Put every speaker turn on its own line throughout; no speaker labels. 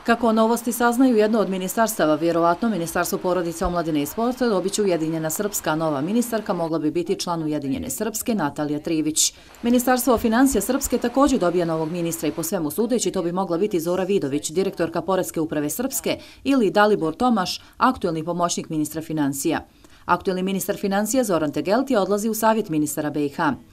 Kako novosti saznaju jedno od ministarstava, vjerovatno Ministarstvo porodice, omladine i sporta, dobit će Ujedinjena Srpska, nova ministarka mogla bi biti član Ujedinjene Srpske, Natalija Trivić. Ministarstvo financija Srpske također dobija novog ministra i po svemu sudeći to bi mogla biti Zora Vidović, direktorka Poreske uprave Srpske, ili Dalibor Tomaš, aktuelni pomoćnik ministra financija. Aktuelni ministar financija Zoran Tegeltija odlazi u savjet ministara BiH.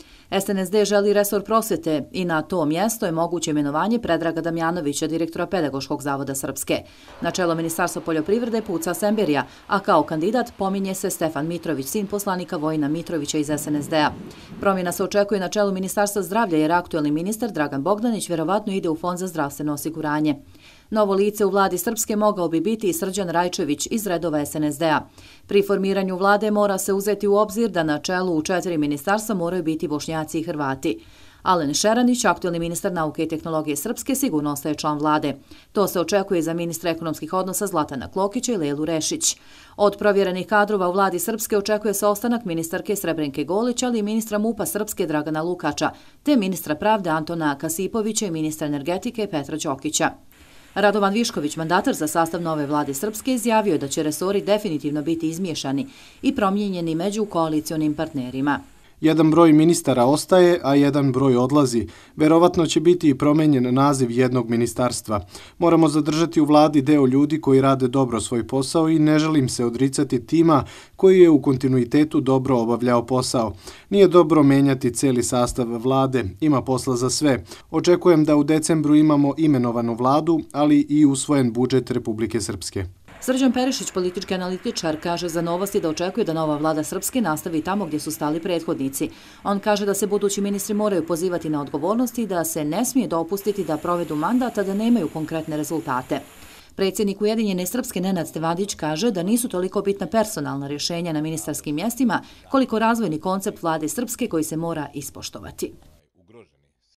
SNSD želi resor prosvete i na to mjesto je moguće imenovanje Predraga Damjanovića, direktora Pedagoškog zavoda Srpske. Na čelo Ministarstva poljoprivrede puca Semberija, a kao kandidat pominje se Stefan Mitrović, sin poslanika Vojina Mitrovića iz SNSD-a. Promjena se očekuje na čelu Ministarstva zdravlja jer aktuelni ministar Dragan Bogdanić vjerovatno ide u Fond za zdravstveno osiguranje. Novo lice u vladi Srpske mogao bi biti i Srđan Rajčević iz redova SNSD-a. Pri formiranju vlade mora se uzeti u obzir da na čelu u 4 ministarstva moraju biti Bošnjaci i Hrvati. Alen Šeranić, aktuelni ministar nauke i tehnologije Srpske, sigurno ostaje član vlade. To se očekuje za ministra ekonomskih odnosa Zlatana Klokića i Lelu Rešić. Od provjerenih kadrova u vladi Srpske očekuje se ostanak ministarke Srebrenke Golić, ali i ministra MUP-a Srpske Dragana Lukača, te ministra pravde Antona Kasipovića i ministra energetike Petra Đokića. Radovan Višković, mandatar za sastav nove vlade Srpske, izjavio je da će resori definitivno biti izmiješani i promijenjeni među koalicionim partnerima.
Jedan broj ministara ostaje, a jedan broj odlazi. Verovatno će biti i promenjen naziv jednog ministarstva. Moramo zadržati u vladi deo ljudi koji rade dobro svoj posao i ne želim se odricati tima koji je u kontinuitetu dobro obavljao posao. Nije dobro menjati cijeli sastav vlade, ima posla za sve. Očekujem da u decembru imamo imenovanu vladu, ali i usvojen budžet Republike Srpske.
Srđan Perišić, politički analitičar, kaže za Novosti da očekuje da nova vlada Srpske nastavi tamo gdje su stali prethodnici. On kaže da se budući ministri moraju pozivati na odgovornosti i da se ne smije dopustiti da provedu mandat, a da nemaju konkretne rezultate. Predsjednik Ujedinjene Srpske Nenad Stevadić kaže da nisu toliko bitna personalna rješenja na ministarskim mjestima koliko razvojni koncept vlade Srpske koji se mora ispoštovati.